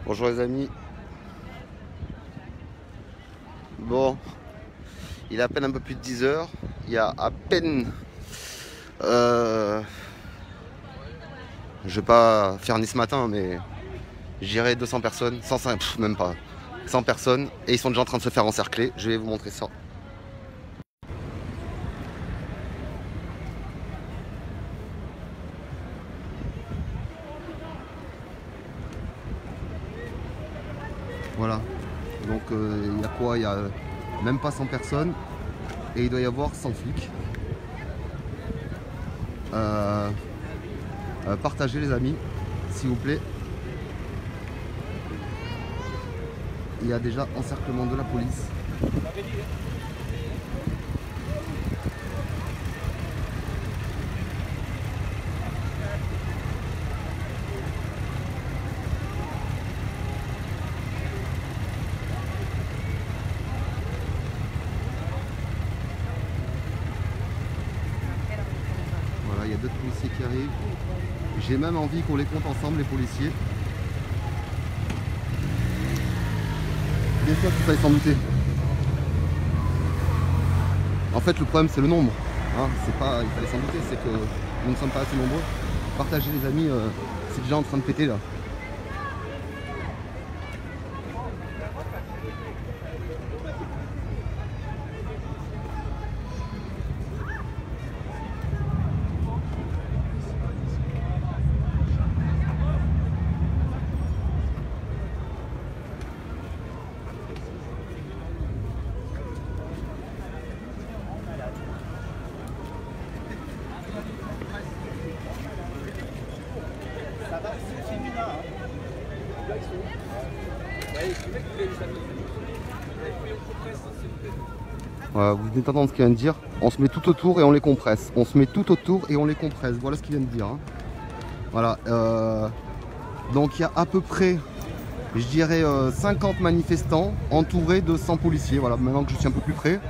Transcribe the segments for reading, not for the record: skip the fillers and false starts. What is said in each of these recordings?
Bonjour les amis. Bon, il est à peine un peu plus de 10 h. Il y a à peine... je vais pas faire ni ce matin, mais j'irai 200 personnes, 105, même pas, 100 personnes, et ils sont déjà en train de se faire encercler. Je vais vous montrer ça. Voilà, donc il y a quoi? Il y a même pas 100 personnes et il doit y avoir 100 flics. Partagez les amis, s'il vous plaît. Il y a déjà encerclement de la police. Voilà, il y a d'autres policiers qui arrivent. J'ai même envie qu'on les compte ensemble, les policiers. Bien sûr, tout ça est sans douter. En fait, le problème, c'est le nombre. Hein, c'est pas, il fallait s'en douter, c'est que nous ne sommes pas assez nombreux. Partagez les amis, c'est déjà en train de péter là. Voilà, vous venez d'entendre ce qu'il vient de dire. On se met tout autour et on les compresse. On se met tout autour et on les compresse. Voilà ce qu'il vient de dire. Hein. Voilà. Donc il y a à peu près, je dirais, 50 manifestants entourés de 100 policiers. Voilà, maintenant que je suis un peu plus près.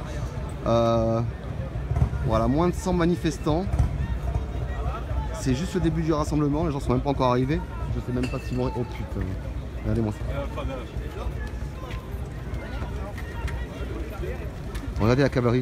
Voilà, moins de 100 manifestants. C'est juste le début du rassemblement. Les gens sont même pas encore arrivés. Je sais même pas s'ils vont... Oh putain. Regardez-moi ça. Regardez la cavalerie.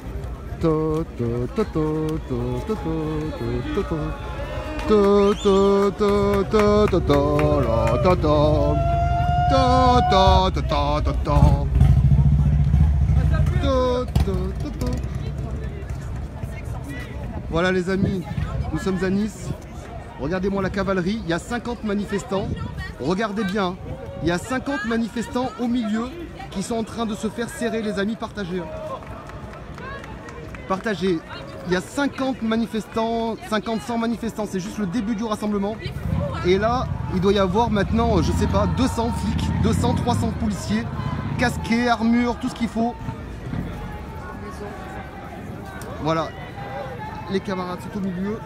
Voilà les amis, nous sommes à Nice. Regardez-moi la cavalerie, il y a 50 manifestants. Regardez bien, il y a 50 manifestants au milieu qui sont en train de se faire serrer, les amis. Partagez. Partagez. Il y a 50 manifestants, 50-100 manifestants, c'est juste le début du rassemblement. Et là, il doit y avoir maintenant, je sais pas, 200 flics, 200, 300 policiers, casqués, armures, tout ce qu'il faut. Voilà. Les camarades sont au milieu.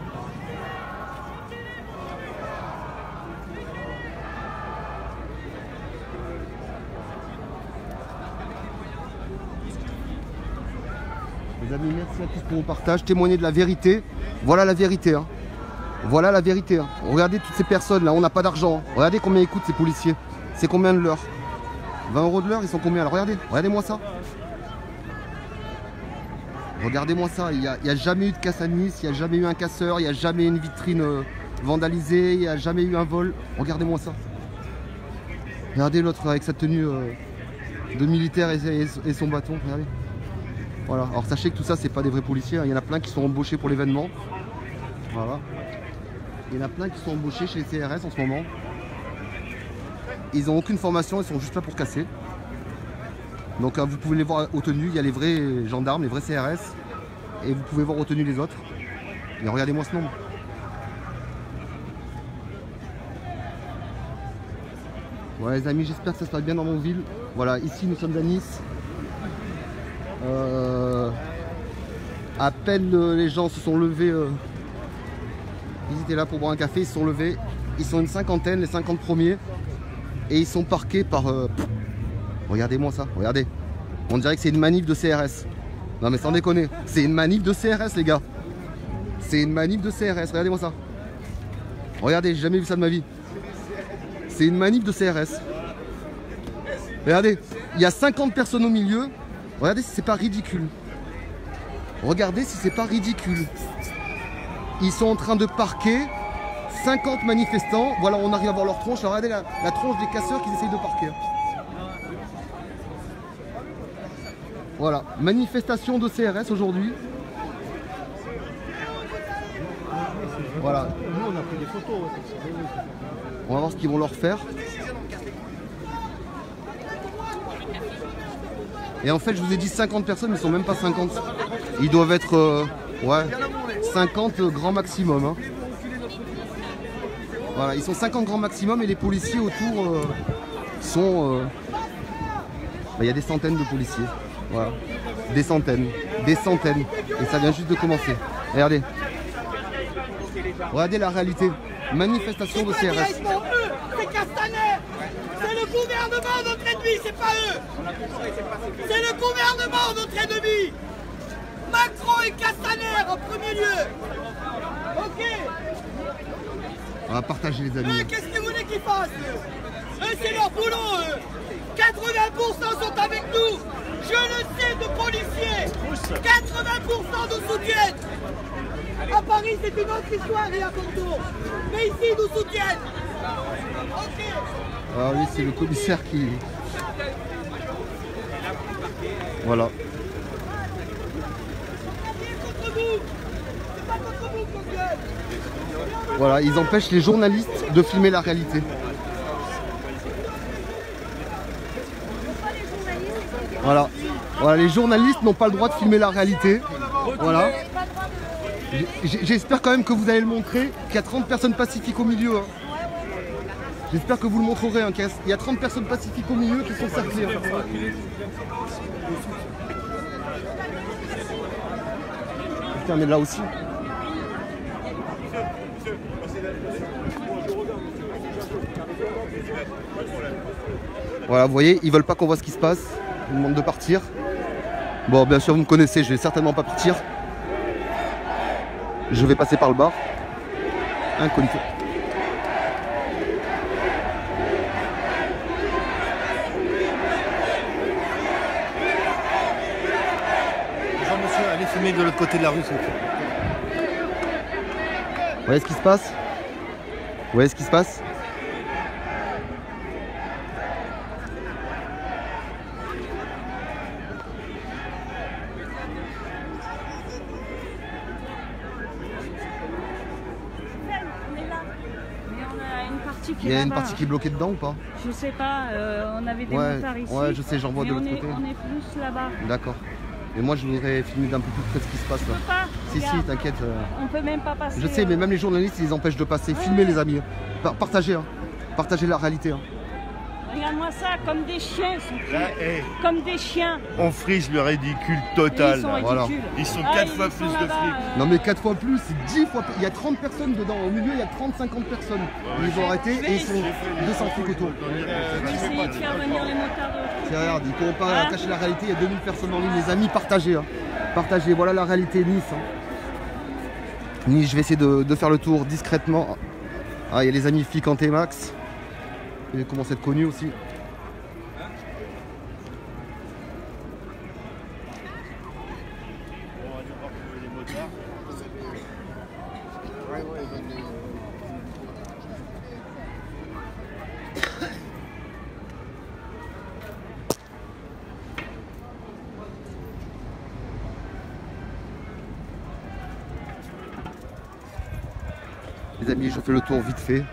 Les amis, merci à tous pour vos partages, témoignez de la vérité. Voilà la vérité. Hein. Voilà la vérité. Hein. Regardez toutes ces personnes là, on n'a pas d'argent. Hein. Regardez combien ils coûtent ces policiers. C'est combien de l'heure? 20 € de l'heure, ils sont combien? Alors regardez, regardez-moi ça. Regardez-moi ça, il n'y a jamais eu de casse à Nice, il n'y a jamais eu un casseur, il n'y a jamais eu une vitrine vandalisée, il n'y a jamais eu un vol. Regardez-moi ça. Regardez l'autre avec sa tenue de militaire et son bâton, regardez. Voilà, alors sachez que tout ça c'est pas des vrais policiers, hein. Il y en a plein qui sont embauchés pour l'événement. Voilà. Il y en a plein qui sont embauchés chez les CRS en ce moment. Ils n'ont aucune formation, ils sont juste là pour casser. Donc vous pouvez les voir aux tenues, il y a les vrais gendarmes, les vrais CRS. Et vous pouvez voir aux tenues les autres. Et regardez-moi ce nombre. Voilà les amis, j'espère que ça se passe bien dans mon ville. Voilà, ici nous sommes à Nice. À peine les gens se sont levés. Ils étaient là pour boire un café, ils se sont levés. Ils sont une cinquantaine, les 50 premiers. Et ils sont parqués par... Regardez-moi ça, regardez. On dirait que c'est une manif de CRS. Non mais sans déconner, c'est une manif de CRS les gars. C'est une manif de CRS, regardez-moi ça. Regardez, j'ai jamais vu ça de ma vie. C'est une manif de CRS. Regardez, il y a 50 personnes au milieu. Regardez si c'est pas ridicule. Regardez si c'est pas ridicule. Ils sont en train de parquer 50 manifestants. Voilà, on arrive à voir leur tronche. Alors, regardez la tronche des casseurs qu'ils essayent de parquer. Voilà, manifestation de CRS aujourd'hui. Voilà. Nous, on a pris des photos. On va voir ce qu'ils vont leur faire. Et en fait, je vous ai dit 50 personnes, mais ils sont même pas 50. Ils doivent être ouais, 50 grand maximum. Hein. Voilà, ils sont 50 grand maximum et les policiers autour sont... il y a des centaines de policiers. Voilà. Des centaines. Des centaines. Et ça vient juste de commencer. Regardez. Regardez la réalité. Manifestation de CRS. C'est Castaner. C'est le gouvernement notre ennemi, c'est pas eux. C'est le gouvernement notre ennemi. Macron et Castaner en premier lieu. Ok. On va partager les amis. Qu'est-ce que vous voulez qu'ils fassent? Eux, c'est leur boulot, eux. 80% sont avec nous. Je le sais, de policiers. 80% nous soutiennent. À Paris, c'est une autre histoire et à Bordeaux. Mais ici, ils nous soutiennent. Ok. Ah oui, c'est le commissaire qui... Voilà. Voilà, ils empêchent les journalistes de filmer la réalité. Voilà. Voilà, les journalistes n'ont pas le droit de filmer la réalité. Voilà. J'espère quand même que vous allez le montrer, qu'il y a 30 personnes pacifiques au milieu. Hein. J'espère que vous le montrerez. Hein, il y a 30 personnes pacifiques au milieu qui sont cerclées. Hein. Putain, mais là aussi. Voilà, vous voyez, ils veulent pas qu'on voit ce qui se passe. Ils demandent de partir. Bon, bien sûr, vous me connaissez, je vais certainement pas partir. Je vais passer par le bar. Incognito. Bonjour monsieur, allez fumer de l'autre côté de la rue, s'il vous plaît. Vous voyez ce qui se passe? Vous voyez ce qui se passe? Il y a une partie qui est bloquée dedans ou pas? Je sais pas, on avait des motards ici. Ouais, je sais, j'en vois de l'autre côté. On est plus là-bas. D'accord. Et moi je voudrais filmer d'un peu plus près ce qui se passe là. On peut pas. Si, si, t'inquiète. On peut même pas passer. Je sais, mais même les journalistes ils les empêchent de passer. Filmez les amis. Partagez, hein. Partagez la réalité. Hein. Regarde-moi ça, comme des chiens. Là, hey, comme des chiens. on frise le ridicule total. Ils sont là. Voilà. ridicules. Ils sont Ah, 4 ils fois sont plus de là-bas, flics. Non mais 4 fois plus, c'est 10 fois plus. Il y a 30 personnes dedans. Au milieu il y a 30-50 personnes. Ils ont arrêté et ils sont 200 flics autour. Je vais essayer de faire venir les motards. C'est regarde, ils ne pourront pas cacher la réalité. Il y a 2000 personnes en ligne. Les amis, partagez. Hein. Partagez, voilà la réalité Nice. Hein. Nice, je vais essayer de faire le tour discrètement. Ah, il y a les amis flics en T-Max. Ils commencent à être connus aussi. Les amis, je fais le tour vite fait.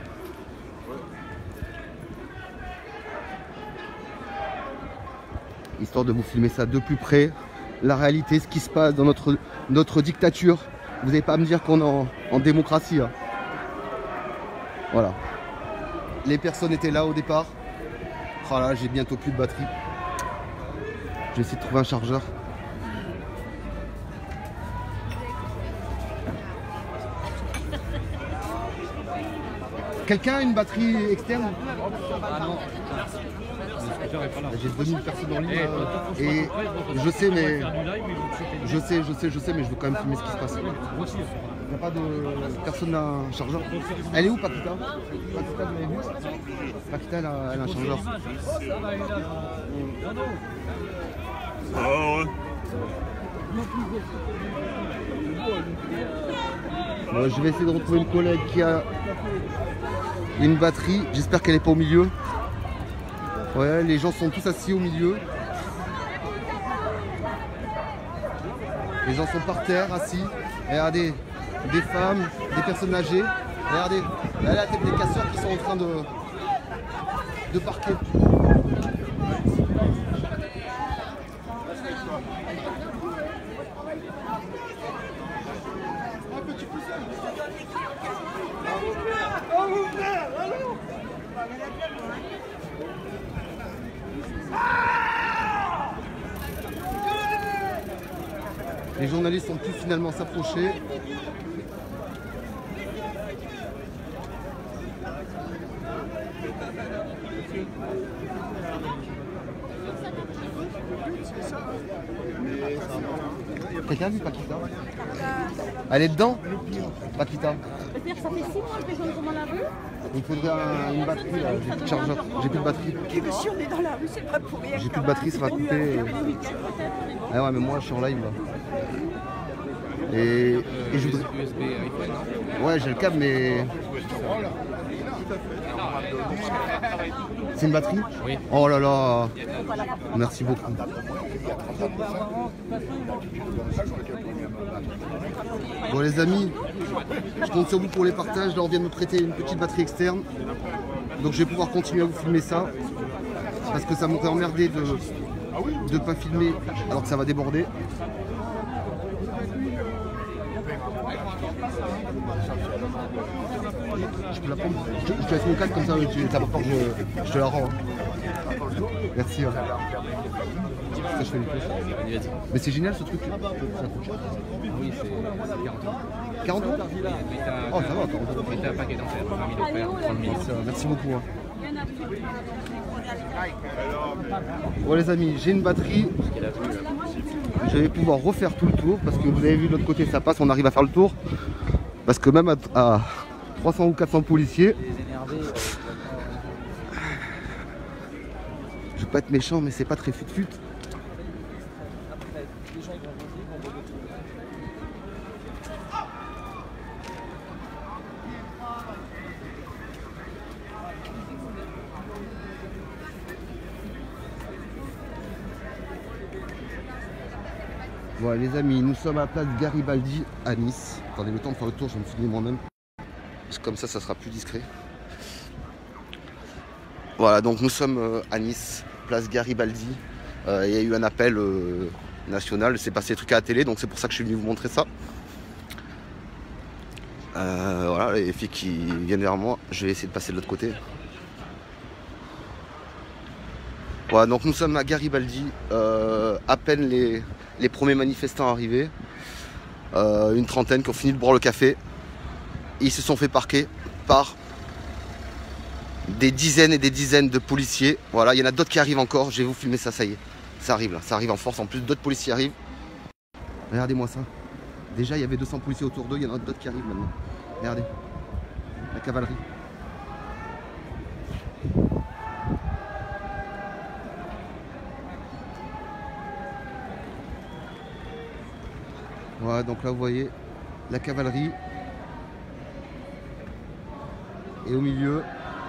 Histoire de vous filmer ça de plus près. La réalité, ce qui se passe dans notre dictature. Vous n'avez pas à me dire qu'on est en démocratie. Hein. Voilà. Les personnes étaient là au départ. Oh là, j'ai bientôt plus de batterie. Je vais essayer de trouver un chargeur. Quelqu'un a une batterie externe? J'ai 2000 personnes en ligne et je sais mais je sais mais je veux quand même filmer ce qui se passe. Il n'y a pas de personne n'a un chargeur. Elle est où, Paquita? Paquita, vous l'avez vu? Paquita, elle a un chargeur. Bon, je vais essayer de retrouver une collègue qui a une batterie. J'espère qu'elle n'est pas au milieu. Ouais, les gens sont tous assis au milieu. Les gens sont par terre, assis. Et regardez, des femmes, des personnes âgées. Et regardez, là, la tête des casseurs qui sont en train de parquer. Les journalistes ont pu finalement s'approcher. Quelqu'un a vu Paquita? Elle est dedans, Paquita? C'est-à-dire ça fait 6 mois que les gens comment la vue. Il faudrait une batterie là, j'ai plus de chargeur, j'ai plus de batterie. Si on est dans la rue, c'est pas pour rien. J'ai plus de batterie, ça va couper. Ah ouais mais moi je suis en live là. Et je voudrais... Ouais j'ai le câble mais... C'est une batterie? Oui. Oh là là. Merci beaucoup. Bon les amis, je compte sur vous pour les partages. Là on vient de me prêter une petite batterie externe. Donc je vais pouvoir continuer à vous filmer ça. Parce que ça m'aurait emmerdé de ne pas filmer alors que ça va déborder. Je peux la prendre. Je te laisse mon câble comme ça, t'as pas peur que je te la rends. Merci. Ça, je fais une pause. Mais c'est génial ce truc. Oui, c'est 40 euros. 40 euros? Oh, ça va, 40 euros. Mais t'as un paquet d'enfer, 20 000 offerts, 30 000. Merci beaucoup. Hein. Bon, les amis, j'ai une batterie. Je vais pouvoir refaire tout le tour parce que vous avez vu de l'autre côté, ça passe, on arrive à faire le tour. Parce que même à 300 ou 400 policiers, je vais pas être méchant, mais c'est pas très fut-fut. Voilà les amis, nous sommes à la place Garibaldi à Nice. Attendez le temps de faire le tour, je vais me filmer moi-même. Comme ça, ça sera plus discret. Voilà, donc nous sommes à Nice, place Garibaldi. Il y a eu un appel national, c'est passé des trucs à la télé, donc c'est pour ça que je suis venu vous montrer ça. Voilà, les filles qui viennent vers moi, je vais essayer de passer de l'autre côté. Voilà, donc nous sommes à Garibaldi, à peine les premiers manifestants arrivés, une trentaine qui ont fini de boire le café. Ils se sont fait parquer par des dizaines et des dizaines de policiers. Voilà, il y en a d'autres qui arrivent encore, je vais vous filmer ça, ça y est. Ça arrive là, ça arrive en force, en plus d'autres policiers arrivent. Regardez-moi ça. Déjà il y avait 200 policiers autour d'eux, il y en a d'autres qui arrivent maintenant. Regardez, la cavalerie. Voilà, donc là vous voyez la cavalerie. Et au milieu,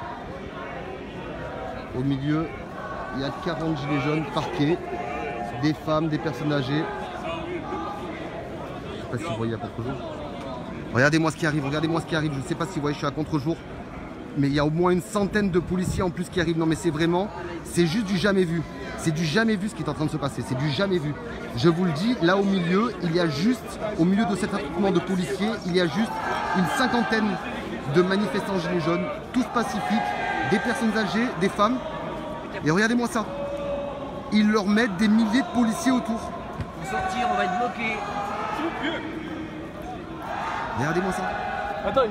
il y a 40 gilets jaunes parqués, des femmes, des personnes âgées. Je ne sais pas si vous voyez à contre-jour. Regardez-moi ce qui arrive, regardez-moi ce qui arrive. Je ne sais pas si vous voyez, je suis à contre-jour. Mais il y a au moins une centaine de policiers en plus qui arrivent. Non mais c'est vraiment, c'est juste du jamais vu. C'est du jamais vu ce qui est en train de se passer, c'est du jamais vu. Je vous le dis, là au milieu, il y a juste, au milieu de cet attroupement de policiers, il y a juste une cinquantaine de manifestants gilets jaunes, tous pacifiques, des personnes âgées, des femmes. Et regardez-moi ça. Ils leur mettent des milliers de policiers autour. Pour sortir, on va être bloqué. Regardez-moi ça. Attends,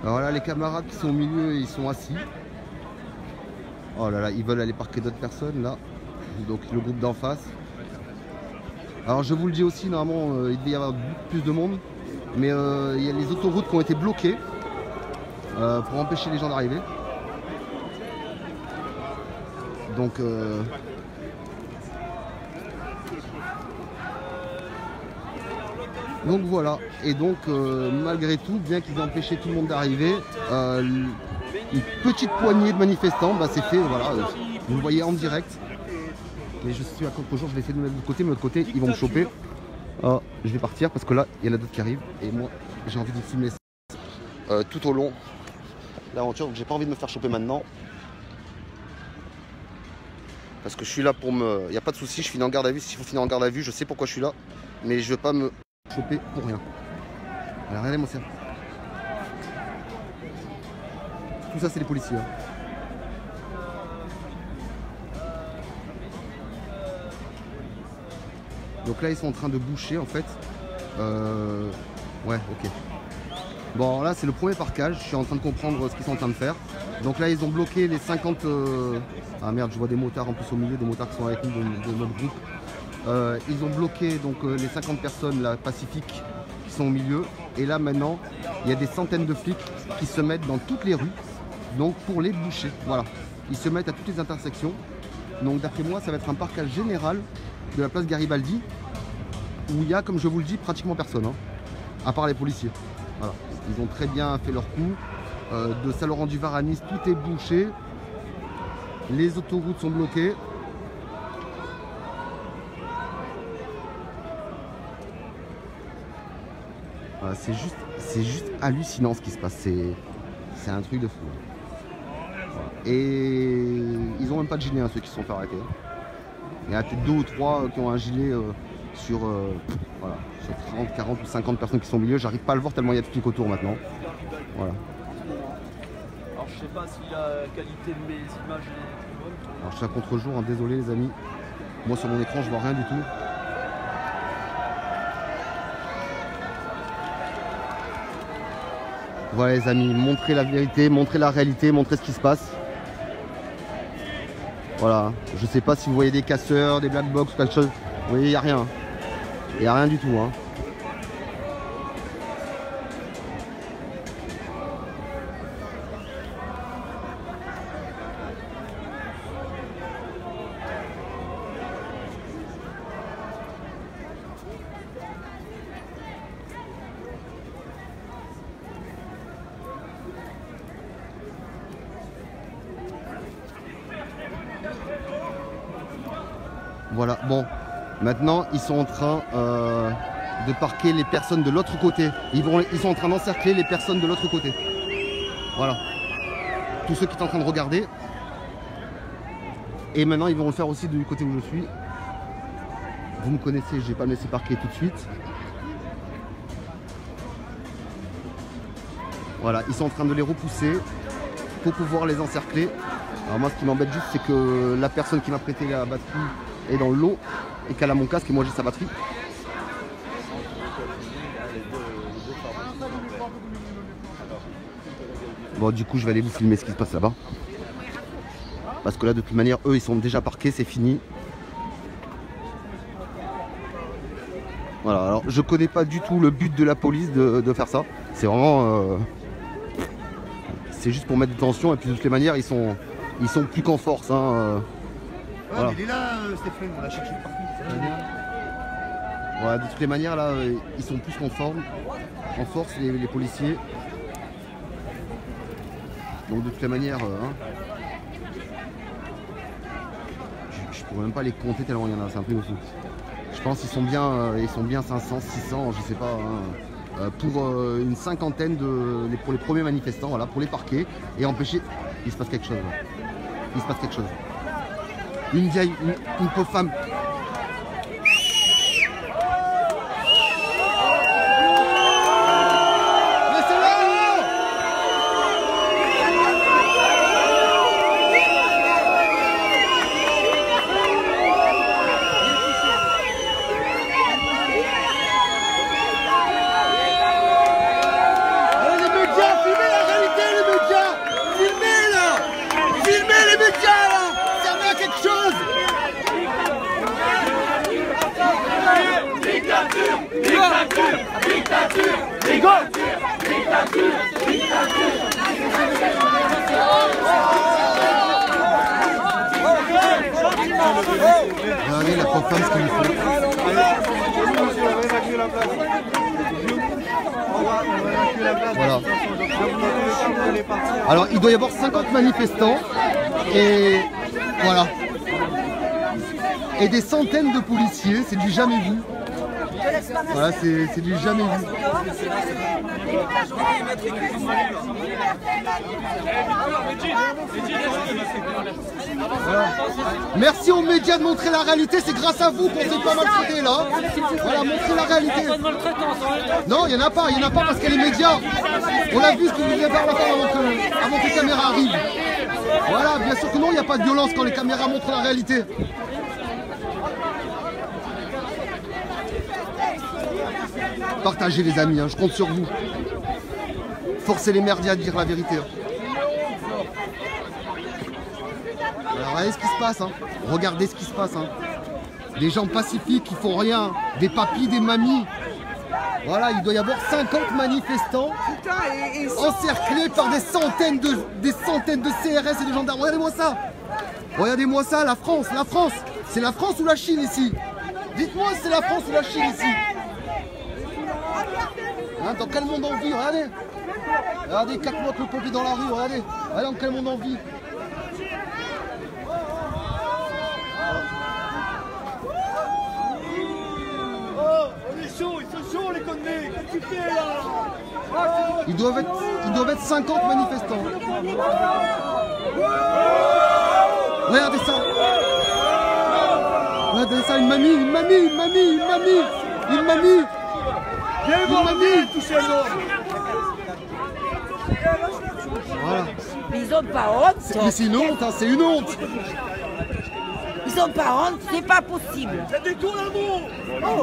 Alors là, les camarades qui sont au milieu, ils sont assis. Oh là là, ils veulent aller parquer d'autres personnes là. Donc le groupe d'en face. Alors je vous le dis aussi, normalement il devait y avoir plus de monde. Mais il y a les autoroutes qui ont été bloquées pour empêcher les gens d'arriver. Donc voilà, et donc malgré tout, bien qu'ils aient empêché tout le monde d'arriver, une petite poignée de manifestants, bah, c'est fait, voilà, vous le voyez en direct. Mais je suis à contre-jour, je vais essayer de me mettre de l'autre côté, mais de l'autre côté ils vont me choper. Je vais partir parce que là il y en a d'autres qui arrivent et moi j'ai envie de filmer ça tout au long de l'aventure, donc j'ai pas envie de me faire choper maintenant. Parce que je suis là pour me... Il n'y a pas de souci, je finis en garde à vue s'il faut finir en garde à vue, je sais pourquoi je suis là, mais je veux pas me choper pour rien. Alors regardez mon cerf. Tout ça c'est les policiers. Donc là ils sont en train de boucher en fait. Ouais, ok. Bon là c'est le premier parquage, je suis en train de comprendre ce qu'ils sont en train de faire. Donc là ils ont bloqué les 50... Ah merde, je vois des motards en plus au milieu, des motards qui sont avec nous de notre groupe. Ils ont bloqué donc les 50 personnes là, pacifiques qui sont au milieu. Et là maintenant, il y a des centaines de flics qui se mettent dans toutes les rues, donc pour les boucher. Voilà, ils se mettent à toutes les intersections. Donc d'après moi, ça va être un parquage général de la place Garibaldi, où il y a, comme je vous le dis, pratiquement personne, hein, à part les policiers. Voilà, ils ont très bien fait leur coup. De Saint-Laurent-du-Var à Nice, tout est bouché. Les autoroutes sont bloquées. C'est juste hallucinant ce qui se passe. C'est un truc de fou. Voilà. Et ils ont même pas de gilet, hein, ceux qui se sont fait arrêter. Il y en a peut-être 2 ou 3 qui ont un gilet sur 30, 40 ou 50 personnes qui sont au milieu. J'arrive pas à le voir tellement il y a de flics autour maintenant. Voilà. Alors je sais pas si la qualité de mes images est bonne. Alors je suis à contre-jour, hein, désolé les amis. Moi sur mon écran je vois rien du tout. Voilà les amis, montrez la vérité, montrez la réalité, montrez ce qui se passe. Voilà, je sais pas si vous voyez des casseurs, des black box ou quelque chose. Vous voyez, il n'y a rien. Il n'y a rien du tout. Hein. Voilà, bon, maintenant ils sont en train de parquer les personnes de l'autre côté. Ils sont en train d'encercler les personnes de l'autre côté. Voilà. Tous ceux qui sont en train de regarder. Et maintenant ils vont le faire aussi du côté où je suis. Vous me connaissez, je ne vais pas me laisser parquer tout de suite. Voilà, ils sont en train de les repousser pour pouvoir les encercler. Alors moi ce qui m'embête juste c'est que la personne qui m'a prêté la batterie est dans l'eau et qu'elle a mon casque et moi j'ai sa batterie. Bon du coup je vais aller vous filmer ce qui se passe là-bas. Parce que là de toute manière eux ils sont déjà parqués, c'est fini. Voilà, alors je connais pas du tout le but de la police de faire ça. C'est vraiment... c'est juste pour mettre des tensions et puis de toutes les manières ils sont plus qu'en force. Hein, voilà. Il est là, Stéphane, on l'a cherché partout. Voilà, de toutes les manières, là, ils sont plus en force, les policiers. Donc de toutes les manières, je pourrais même pas les compter tellement il y en a, c'est un peu de fou. Je pense qu'ils sont bien 500, 600, je sais pas, hein, pour une cinquantaine pour les premiers manifestants, voilà, pour les parquer et empêcher. Il se passe quelque chose. Là. Il se passe quelque chose. Une vieille, une pauvre femme. Allez les médias, filmez la réalité. Regardez la pauvre femme ce qu'il lui faut. Voilà. Alors il doit y avoir 50 manifestants et voilà. Et des centaines de policiers, c'est du jamais vu. Voilà, c'est du jamais vu. Voilà. Merci aux médias de montrer la réalité, c'est grâce à vous qu'on s'est pas maltraité là. Voilà, montrer la réalité. Non, il n'y en a pas parce qu'il y a les médias. On l'a vu ce que vous venez faire la fin avant que les caméras arrivent. Voilà, bien sûr que non, il n'y a pas de violence quand les caméras montrent la réalité. Partagez les amis, hein, je compte sur vous. Forcez les merdias à dire la vérité. Alors, regardez ce qui se passe, hein. Regardez ce qui se passe. Hein. Des gens pacifiques qui font rien, des papis, des mamies. Voilà, il doit y avoir 50 manifestants encerclés par des centaines de CRS et de gendarmes. Regardez-moi ça. Regardez-moi ça, la France. C'est la France ou la Chine ici? Dites-moi si c'est la France ou la Chine ici. Hein, dans quel monde on vit? Regardez. Regardez, 4 mois que le peuple est dans la rue. Regardez. Regardez dans quel monde on vit. Oh, on est chaud, ils sont chauds les conneries. Qu'est-ce que tu fais là? Ils doivent être 50 manifestants. Regardez ça. Regardez ça, une mamie. Voilà. Mais ils ont pas honte. Mais c'est une honte, hein, c'est une honte. Ils ont pas honte, c'est pas possible. Ça détourne l'amour. Oh.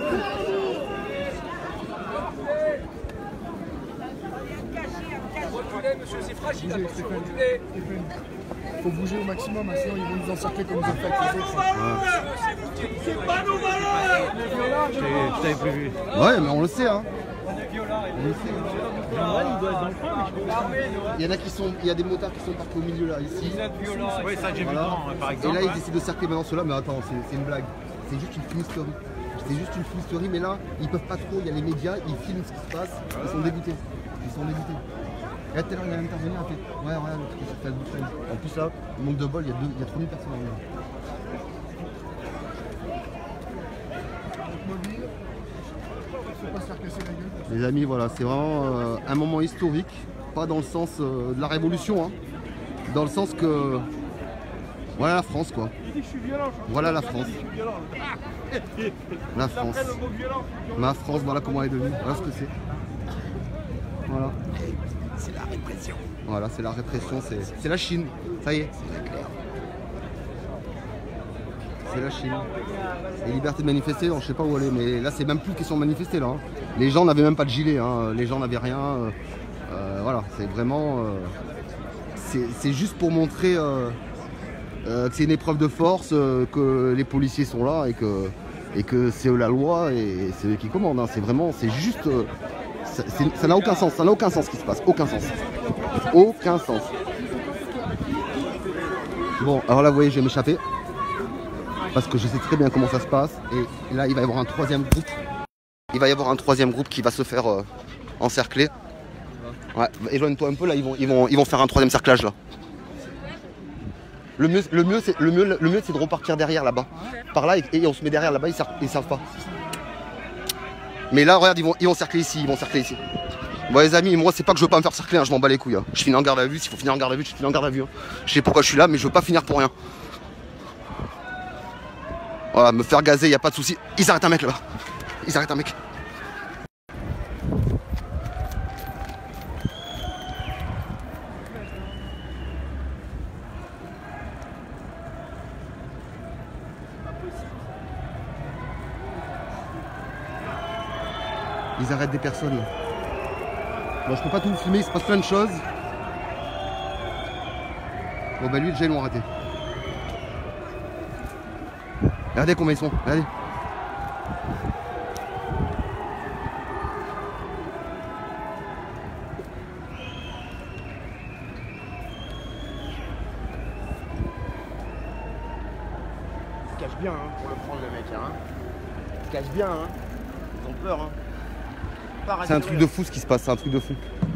Monsieur, c'est fragile, attention, reculez. Faut bouger au maximum, sinon ils vont nous encercler comme ils ont fait avec les autres. C'est pas nos valeurs. Je t'avais prévu. Ouais, mais on le sait, hein. Il y en a il y a des motards qui sont partis au milieu là, ici. Oui, ça j'ai vu Voilà. par Et exemple. là ils essaient de cercler maintenant ceux-là, mais attends, c'est une blague. C'est juste une fumisterie. C'est juste une fumisterie, mais là, ils peuvent pas trop, il y a les médias, ils filment ce qui se passe, ils sont dégoûtés. Et là, tout à l'heure, il a intervenu, il a fait ouais, regarde, le truc qui s'est fait à bouche. En plus, là, manque de bol, il y a 3000 personnes en ligne. Les amis, voilà, c'est vraiment un moment historique, pas dans le sens de la révolution, hein, dans le sens que voilà la France, quoi. Voilà la France. La France. Ma France, voilà comment elle est devenue. Voilà ce que c'est. Voilà. C'est la répression. Voilà, c'est la répression, c'est la Chine. Ça y est. C'est la Chine. Les libertés de manifester, je sais pas où aller, mais là c'est même plus question de manifester là. Hein. Les gens n'avaient même pas de gilet, hein. Les gens n'avaient rien. Voilà, c'est vraiment. C'est juste pour montrer que c'est une épreuve de force, que les policiers sont là et que c'est eux la loi et c'est eux qui commandent. Hein. C'est vraiment, c'est juste. Ça n'a aucun sens, ce qui se passe, aucun sens. Aucun sens. Bon, alors là vous voyez, je vais m'échapper. Parce que je sais très bien comment ça se passe. Et là, il va y avoir un troisième groupe. Il va y avoir un troisième groupe qui va se faire encercler. Ouais, éloigne-toi un peu là, ils vont faire un troisième cerclage là. Le mieux c'est de repartir derrière là-bas. Par là et on se met derrière là-bas, ils savent pas. Mais là, regarde, ils vont cercler ici, Bon les amis, moi c'est pas que je veux pas me faire cercler, hein, je m'en bats les couilles. Hein. Je finis en garde à vue, s'il faut finir en garde à vue, je finis en garde à vue. Hein. Je sais pourquoi je suis là, mais je veux pas finir pour rien. Voilà, me faire gazer, y a pas de souci. Ils arrêtent un mec là-bas. Ils arrêtent un mec. Ils arrêtent des personnes. Bon, je peux pas tout filmer, il se passe plein de choses. Bon bah lui déjà ils l'ont arrêté. Regardez combien ils sont, regardez. bien hein, pour le prendre le mec. Hein. Il se cache bien. Hein. Ils ont peur. Hein. C'est un truc de fou ce qui se passe, c'est un truc de fou.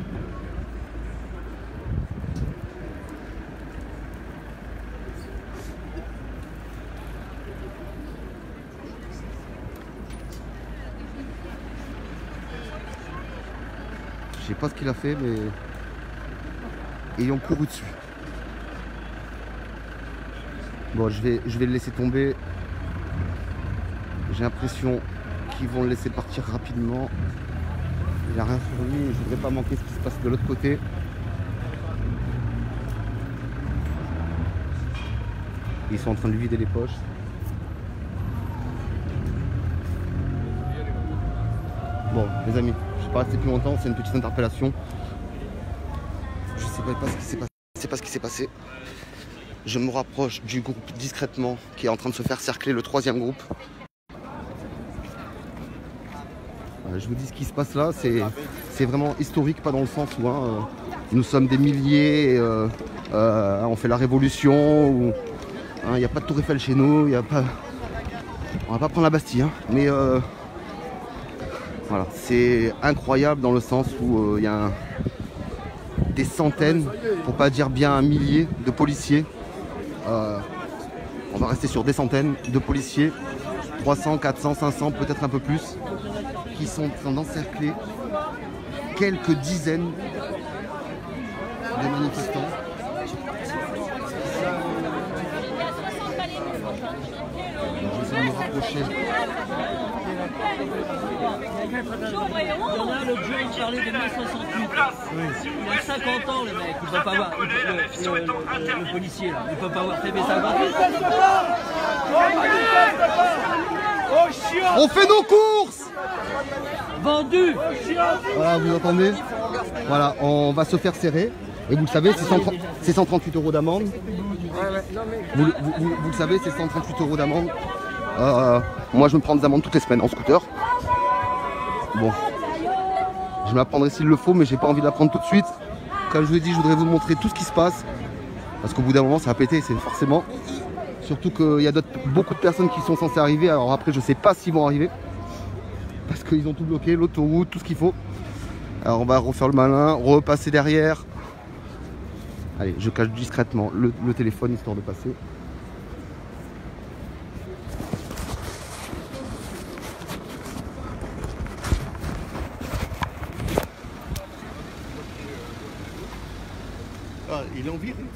Je sais pas ce qu'il a fait, mais ils ont couru dessus. Bon, je vais le laisser tomber. J'ai l'impression qu'ils vont le laisser partir rapidement. Il n'y a rien sur lui, je ne voudrais pas manquer ce qui se passe de l'autre côté. Ils sont en train de lui vider les poches. Bon, les amis, je ne vais pas rester plus longtemps, c'est une petite interpellation. Je ne sais pas ce qui s'est passé. C'est pas ce qui s'est passé. Je me rapproche du groupe discrètement qui est en train de se faire cercler, le troisième groupe. Je vous dis ce qui se passe là, c'est vraiment historique, pas dans le sens où nous sommes des milliers, on fait la révolution, il n'y a pas de tour Eiffel chez nous, on va pas prendre la Bastille, hein, mais voilà, c'est incroyable dans le sens où il y a des centaines, pour pas dire bien un millier de policiers, on va rester sur des centaines de policiers, 300, 400, 500, peut-être un peu plus, qui sont encerclés, quelques dizaines de manifestants. Je vais essayer de me rapprocher. Il y en a l'autre jour, il parlait de mai 68. Il a 50 ans le mec, il peut pas voir, le policier là, il peut pas avoir fait mes 50 ans. On fait nos courses! Vendu! Voilà, vous entendez? Voilà, on va se faire serrer. Et vous le savez, c'est 138 € d'amende. Vous le savez, c'est 138 € d'amende. Moi, je me prends des amendes toutes les semaines en scooter. Bon, je me la prendrai s'il le faut, mais j'ai pas envie de la prendre tout de suite. Comme je vous ai dit, je voudrais vous montrer tout ce qui se passe. Parce qu'au bout d'un moment, ça va péter, c'est forcément. Surtout qu'il y a beaucoup de personnes qui sont censées arriver. Alors après, je sais pas s'ils vont arriver. Parce qu'ils ont tout bloqué, l'autoroute, tout ce qu'il faut. Alors on va refaire le malin, repasser derrière. Allez, je cache discrètement le téléphone histoire de passer. Ah, il est en virée.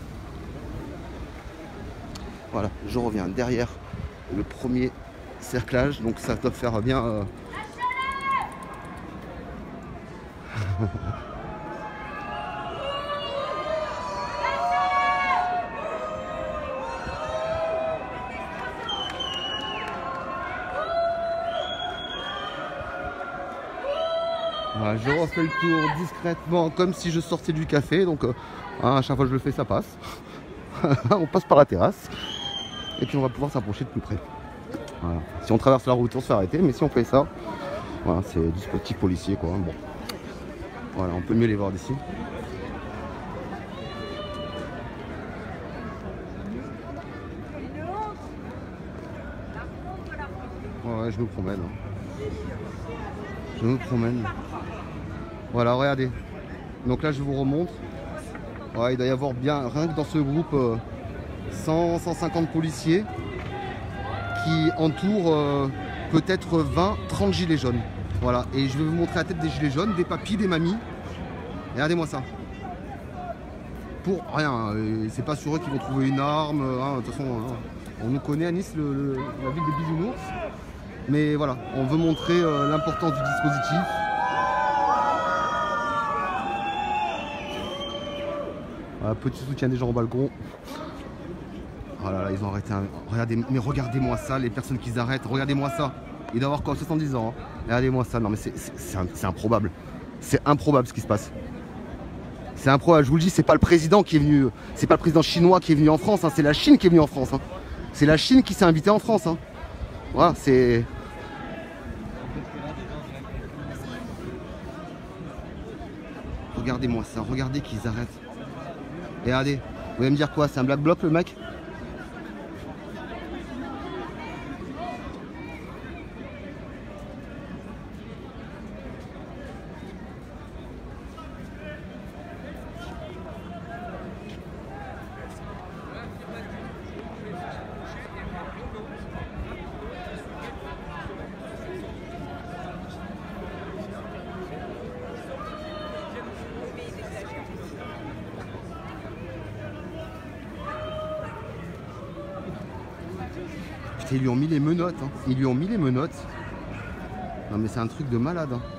Voilà, je reviens derrière le premier cerclage, donc ça doit faire bien... Voilà, je refais le tour discrètement comme si je sortais du café, donc à chaque fois que je le fais ça passe. On passe par la terrasse et puis on va pouvoir s'approcher de plus près. Voilà. Si on traverse la route on se fait arrêter, mais si on fait ça, voilà, c'est du petit policier quoi. Bon. Voilà, on peut mieux les voir d'ici. Ouais, je me promène. Je me promène. Voilà, regardez. Donc là, je vous remontre. Ouais, il doit y avoir bien, rien que dans ce groupe, 100-150 policiers qui entourent peut-être 20-30 gilets jaunes. Voilà, et je vais vous montrer la tête des gilets jaunes, des papis, des mamies. Regardez-moi ça. Pour rien, c'est pas sur eux qu'ils vont trouver une arme. Hein, de toute façon, on nous connaît à Nice, la ville des bisounours. Mais voilà, on veut montrer l'importance du dispositif. Voilà, petit soutien des gens au balcon. Oh là là, ils ont arrêté un... Regardez, mais regardez-moi ça, les personnes qui arrêtent, regardez-moi ça. Il doit avoir quoi, 70 ans. Hein. Regardez-moi ça, non mais c'est improbable. C'est improbable ce qui se passe. C'est improbable, je vous le dis, c'est pas le président qui est venu, c'est pas le président chinois qui est venu en France, hein, c'est la Chine qui est venue en France. Hein. C'est la Chine qui s'est invitée en France. Hein. Voilà, c'est... Regardez-moi ça, regardez qu'ils arrêtent. Et regardez, vous allez me dire quoi, c'est un black bloc le mec? Ils lui ont mis les menottes. Hein. Ils lui ont mis les menottes. Non mais c'est un truc de malade. Hein.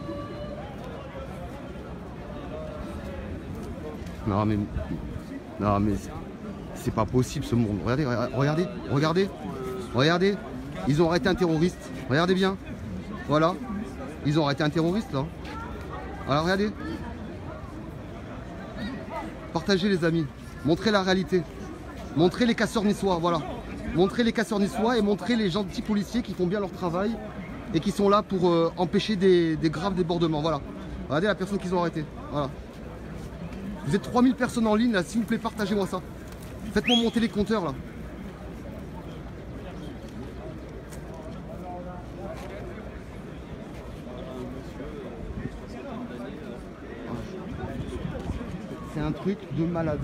Non mais c'est pas possible ce monde. Regardez, regardez, regardez, regardez. Ils ont arrêté un terroriste. Regardez bien. Voilà. Ils ont arrêté un terroriste là. Alors regardez. Partagez les amis. Montrez la réalité. Montrez les casseurs niçois, voilà. Montrez les casseurs niçois et montrez les gentils policiers qui font bien leur travail et qui sont là pour empêcher des graves débordements. Voilà. Regardez la personne qu'ils ont arrêtée. Voilà. Vous êtes 3000 personnes en ligne là, s'il vous plaît, partagez-moi ça. Faites-moi monter les compteurs là. C'est un truc de malade.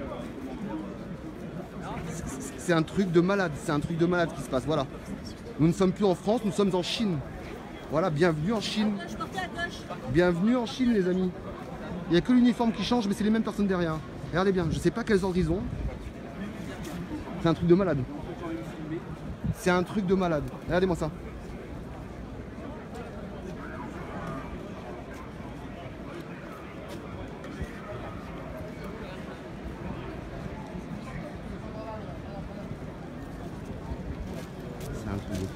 C'est un truc de malade. C'est un truc de malade qui se passe. Voilà. Nous ne sommes plus en France, nous sommes en Chine. Voilà, bienvenue en Chine. Bienvenue en Chine, les amis. Il n'y a que l'uniforme qui change, mais c'est les mêmes personnes derrière. Regardez bien, je ne sais pas quels ordres ils ont. C'est un truc de malade. C'est un truc de malade. Regardez-moi ça. C'est un truc de fou.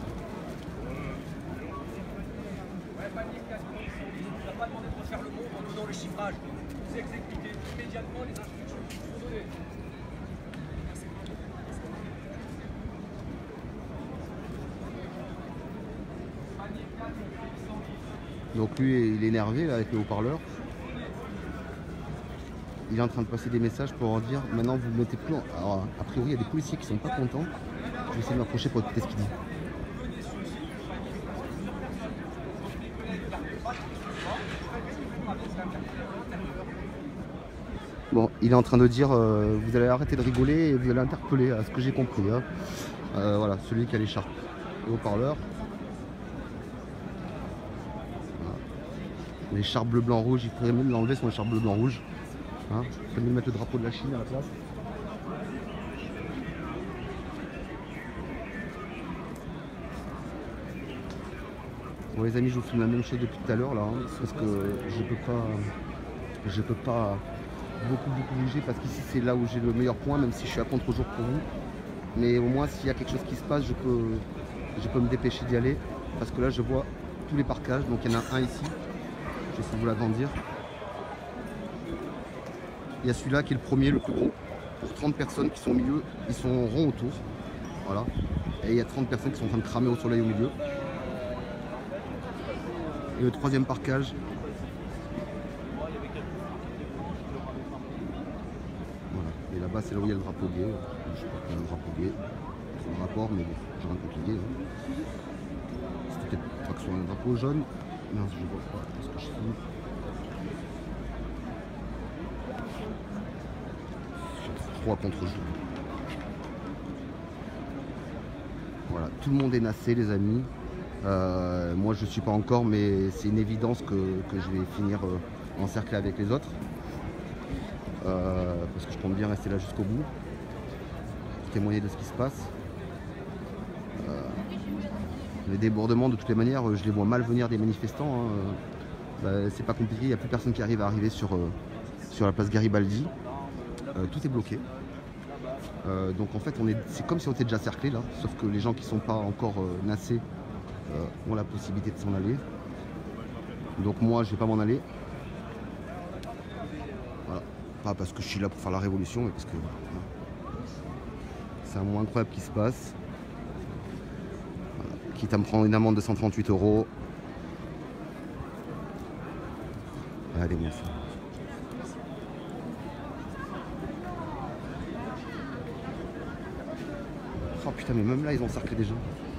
On n'a pas demandé de refaire le monde en donnant le chiffrage. Vous exécutez immédiatement les instructions qui vous sont données. Donc lui, il est énervé là, avec le haut-parleur. Il est en train de passer des messages pour en dire maintenant vous ne mettez plus en... Alors, a priori, il y a des policiers qui sont pas contents. Je vais essayer de m'approcher pour écouter ce qu'il dit. Bon, il est en train de dire vous allez arrêter de rigoler et vous allez interpeller, à ce que j'ai compris. Hein. Voilà, celui qui a l'écharpe. Le haut-parleur. Voilà. L'écharpe bleu, blanc, rouge, il faudrait même l'enlever son écharpe bleu, blanc, rouge. Hein. Il faudrait même mettre le drapeau de la Chine à la place. Bon les amis, je vous filme la même chose depuis tout à l'heure là, hein, parce que je peux pas beaucoup bouger parce qu'ici c'est là où j'ai le meilleur point, même si je suis à contre-jour pour vous. Mais au moins s'il y a quelque chose qui se passe, je peux me dépêcher d'y aller, parce que là je vois tous les parkages, donc il y en a un ici, je vais essayer de vous l'agrandir. Il y a celui-là qui est le premier, le plus gros, 30 personnes qui sont au milieu, ils sont ronds autour, voilà, et il y a 30 personnes qui sont en train de cramer au soleil au milieu. Et le troisième parkage, voilà. Et là-bas c'est là où il y a le drapeau gay. Je sais pas qu'il y a le drapeau gay, c'est le rapport, mais bon, j'ai rien contre les gays. Hein. C'était peut-être pas que ce soit un drapeau jaune. Non, je vois pas, parce que je suis... J'ai 3 contre-jours. Voilà, tout le monde est nassé les amis. Moi je ne suis pas encore, mais c'est une évidence que je vais finir encerclé avec les autres, parce que je compte bien rester là jusqu'au bout pour témoigner de ce qui se passe. Les débordements de toutes les manières, je les vois mal venir des manifestants, hein. C'est pas compliqué, il n'y a plus personne qui arrive à arriver sur la place Garibaldi, tout est bloqué. Donc en fait c'est comme si on était déjà cerclé là, sauf que les gens qui ne sont pas encore nassés ont la possibilité de s'en aller. Donc moi je vais pas m'en aller. Voilà. Pas parce que je suis là pour faire la révolution, mais parce que voilà. C'est un moment incroyable qui se passe. Voilà. Quitte à me prendre une amende de 138 €. Regardez-moi ça. Oh putain, mais même là ils ont cerclé des gens.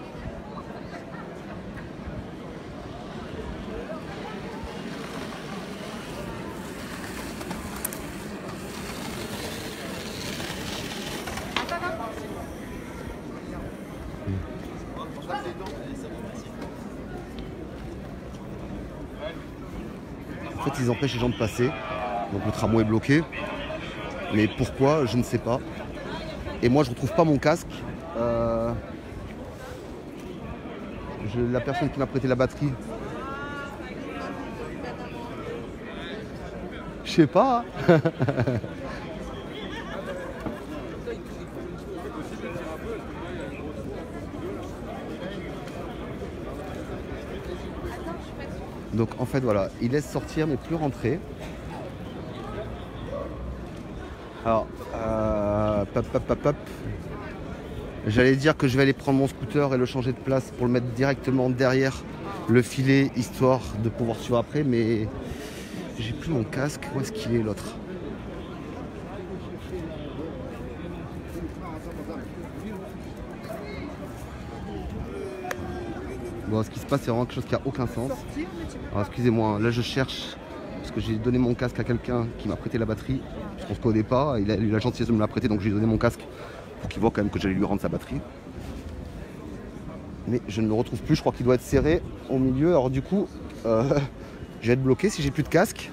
En fait, ils empêchent les gens de passer. Donc le tramway est bloqué. Mais pourquoi, je ne sais pas. Et moi, je retrouve pas mon casque. la personne qui m'a prêté la batterie. Je sais pas. Hein. Donc en fait voilà, il laisse sortir mais plus rentrer. Alors, pop. J'allais dire que je vais aller prendre mon scooter et le changer de place pour le mettre directement derrière le filet, histoire de pouvoir suivre après, mais j'ai plus mon casque. Où est-ce qu'il est l'autre? Bon, ce qui se passe, c'est vraiment quelque chose qui n'a aucun sens. Alors excusez-moi, là je cherche, parce que j'ai donné mon casque à quelqu'un qui m'a prêté la batterie. Je pense qu'au départ, il a eu la gentillesse de me la prêter, donc je lui ai donné mon casque pour qu'il voit quand même que j'allais lui rendre sa batterie. Mais je ne le retrouve plus, je crois qu'il doit être serré au milieu. Alors du coup, je vais être bloqué si j'ai plus de casque.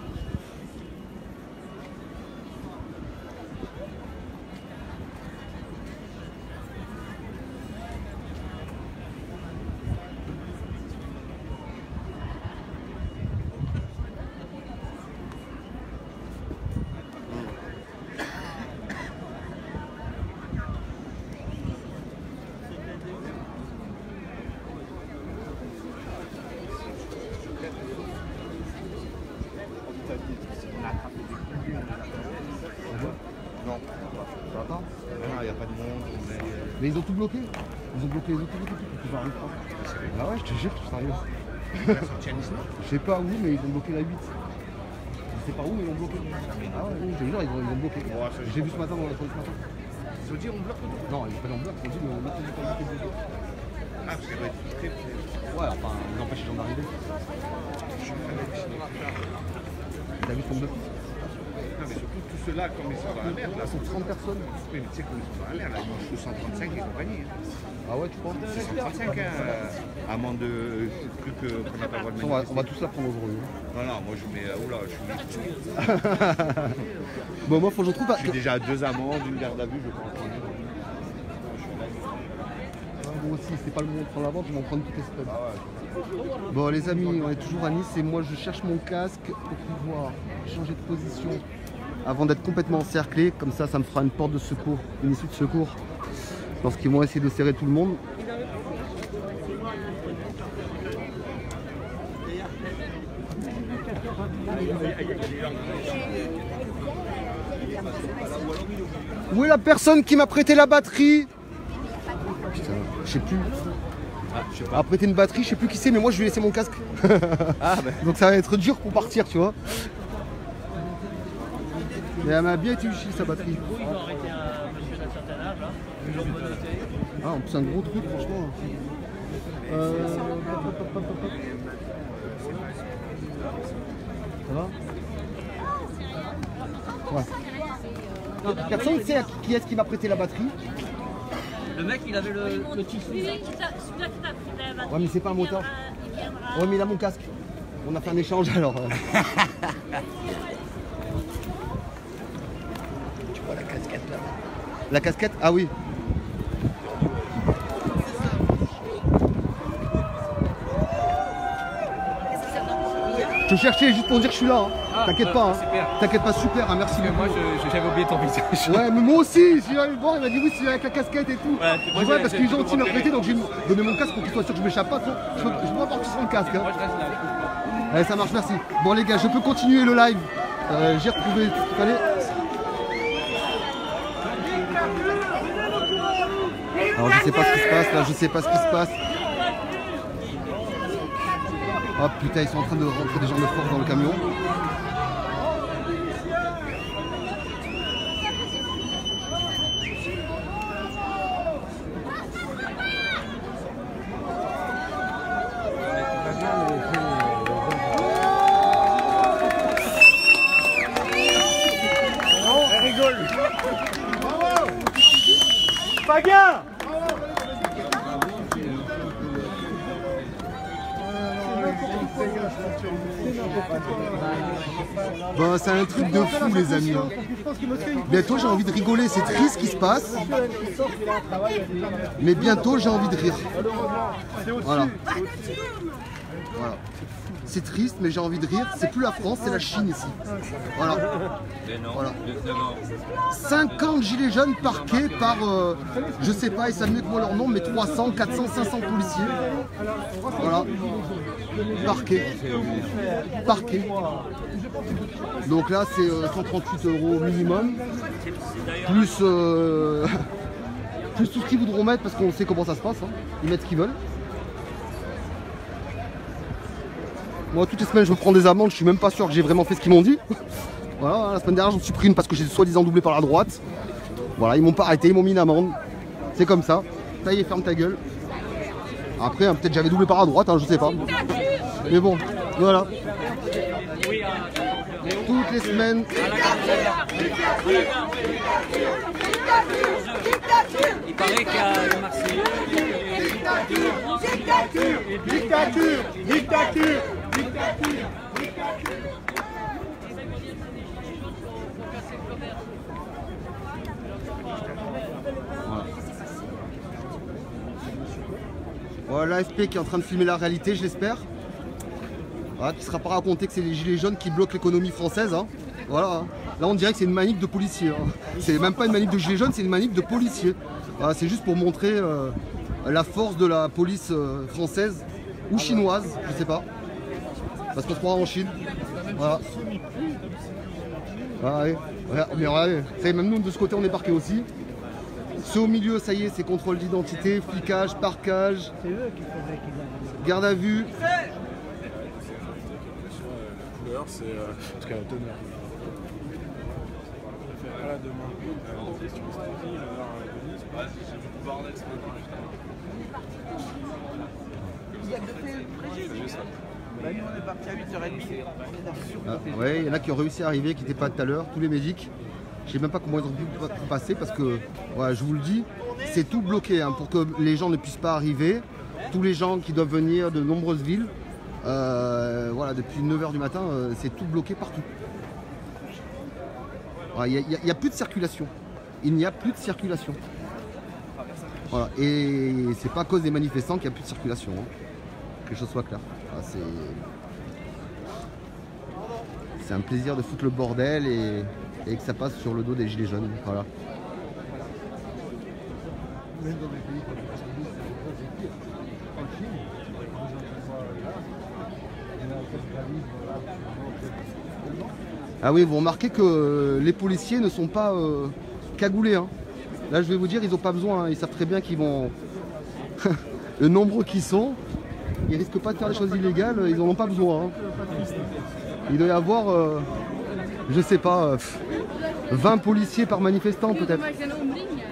Non. Attends. Non, il n'y a pas de monde. Mais ils ont tout bloqué. Ils ont bloqué les autoroutes. Ils arrivent pas. Ah ouais, je te jure, je suis sérieux. Je sais pas où, mais ils ont bloqué la 8. Je sais pas où, mais ils l'ont bloqué. Ah ouais, je te jure, ils l'ont bloqué. J'ai vu ce matin dans la police ce matin. Ils ont dit on bloque le dos. Non, ils ont pas en bloc, ils ont dit mais on bloque le dos. Ah, parce qu'elle doit être très. Ouais, enfin, ils empêchent les gens d'arriver. T'as vu son bloc? Non, mais surtout tous ceux-là, comme ils sont dans la merde, là. Ils sont 30 personnes. Oui, mais tu sais, comme ils sont dans la merde, là, ils mangent tous 135 et compagnie. Ah ouais, tu crois? C'est 135, amende de trucs qu'on n'a pas le droit de mettre. On va tous la prendre aujourd'hui. Non, non, moi je mets. Oula, je suis. Bon, moi, faut que je trouve. Je suis déjà à 2 amendes, une garde à vue, je pense. Moi aussi, c'est pas le moment de prendre la vente, je vais m'en prendre toutes les semaines. Bon les amis, on est toujours à Nice et moi je cherche mon casque pour pouvoir changer de position avant d'être complètement encerclé. Comme ça, ça me fera une porte de secours, une issue de secours lorsqu'ils vont essayer de serrer tout le monde. Où est la personne qui m'a prêté la batterie? Putain, je sais plus. À prêter une batterie, je sais plus qui c'est, mais moi je lui ai laissé mon casque. Donc ça va être dur pour partir, tu vois. Mais elle m'a bien été utile sa batterie. Ils ont arrêté un monsieur d'un certain âge, là. Ils l'ont menotté. Ah, en plus, un gros truc, franchement. Ça va? Ouais. Personne ne sait qui est-ce qui m'a prêté la batterie. Le mec, il avait le tissu. Celui-là qui t'a pris la batterie. Ouais, mais c'est pas un motard. Il viendra. Ouais, mais il a mon casque. On a fait un échange alors. Tu vois la casquette là? La casquette? Ah oui. Je te cherchais juste pour dire que je suis là. Hein. T'inquiète pas. Hein. T'inquiète pas, super. Hein, merci beaucoup. Moi, j'avais oublié ton visage. Ouais, mais moi aussi. Je suis allé le voir, il m'a dit oui, c'est avec la casquette et tout. Ouais, parce qu'ils ont aussi me prêté, donc j'ai donné mon casque pour qu'il soit sûr que je m'échappe pas. Je peux pas partir sans le casque. Hein. Moi, je reste là. Allez, ça marche, merci. Bon, les gars, je peux continuer le live. J'ai retrouvé tout ce qu'il fallait. Alors, je sais pas ce qui se passe là, je sais pas ce qui se passe. Oh putain, ils sont en train de rentrer des gens de force dans le camion. Elle rigole. Fagin. Bah, c'est un truc de fou, les amis. Hein. Bientôt, j'ai envie de rigoler. C'est triste ce qui se passe. Mais bientôt, j'ai envie de rire. Voilà. Voilà. C'est triste, mais j'ai envie de rire. C'est plus la France, c'est la Chine ici. Voilà. Voilà. 50 gilets jaunes parqués par, je sais pas, ils savent mieux que moi leur nom, mais 300, 400, 500 policiers. Voilà. Parqués. Parqués. Donc là, c'est 138 € minimum. Plus, plus tout ce qu'ils voudront mettre, parce qu'on sait comment ça se passe. Hein. Ils mettent ce qu'ils veulent. Moi, toutes les semaines, je me prends des amendes, je suis même pas sûr que j'ai vraiment fait ce qu'ils m'ont dit. Voilà, la semaine dernière, j'en suis pris une parce que j'ai soi-disant doublé par la droite. Voilà, ils m'ont pas arrêté, ils m'ont mis une amende. C'est comme ça. Ça y est, ferme ta gueule. Après, hein, peut-être j'avais doublé par la droite, hein, je sais pas. Mais bon, voilà. Toutes les semaines. Il paraît qu'il y a le Marseillais. Dictature, dictature, dictature. Voilà l'AFP qui est en train de filmer la réalité, je l'espère. Voilà, qui ne sera pas raconté que c'est les gilets jaunes qui bloquent l'économie française. Hein. Voilà. Là, on dirait que c'est une manip de policiers. Hein. C'est même pas une manip de gilets jaunes, c'est une manip de policiers. Voilà, c'est juste pour montrer la force de la police française ou chinoise, je sais pas. Parce qu'on se croit en Chine. Voilà. Voilà, ouais. Mais regardez, ça y est, même nous de ce côté on est parqués aussi. Ceux au milieu, ça y est, c'est contrôle d'identité, flicage, parquage, garde à vue. Couleur, c'est en tout cas la teneur. Voilà, Nous on est parti à 8h30. Ah, ouais, il y en a qui ont réussi à arriver, qui n'étaient pas tout à l'heure, tous les médics. Je sais même pas comment ils ont pu passer parce que, ouais, je vous le dis, c'est tout bloqué hein, pour que les gens ne puissent pas arriver. Tous les gens qui doivent venir de nombreuses villes, voilà, depuis 9h du matin, c'est tout bloqué partout. Il n'y a plus de circulation. Il n'y a plus de circulation. Voilà. Et c'est pas à cause des manifestants qu'il n'y a plus de circulation. Hein. Que les choses soient claires. Voilà, c'est un plaisir de foutre le bordel et que ça passe sur le dos des gilets jaunes. Voilà. Ah oui, vous remarquez que les policiers ne sont pas cagoulés. Hein. Là, je vais vous dire, ils n'ont pas besoin. Hein. Ils savent très bien qu'ils vont... Le nombre qu'ils sont, ils risquent pas de faire des choses illégales. Ils n'en ont pas besoin. Hein. Il doit y avoir, je sais pas, 20 policiers par manifestant peut-être.